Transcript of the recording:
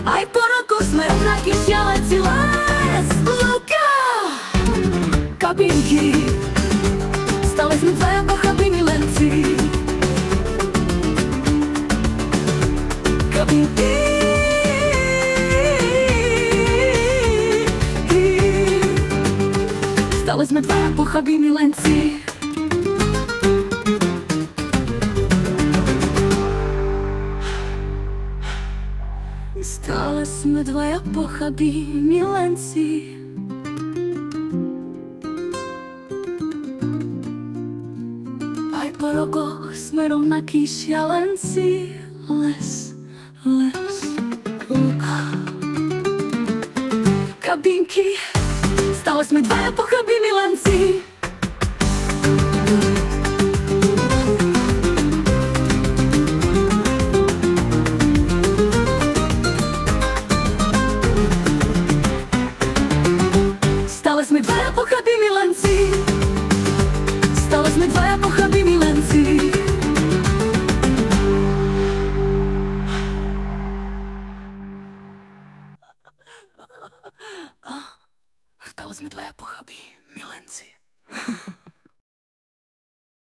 Aj po rokoch sme rovnakí šialenci, les, lúka, kabinky. Stále sme dvaja pochabí milenci. Kabinky. Stále sme dvaja pochabí milenci. Stále sme dvaja pochabí milenci. Aj po rokoch sme rovnakí šialenci. Les, les, lúka, kabinky. Stále sme dvaja pochabí milenci. Stále sme dvaja pochabí milenci. Stále sme dvaja pochabí milenci. Stále sme dvaja pochabí milenci.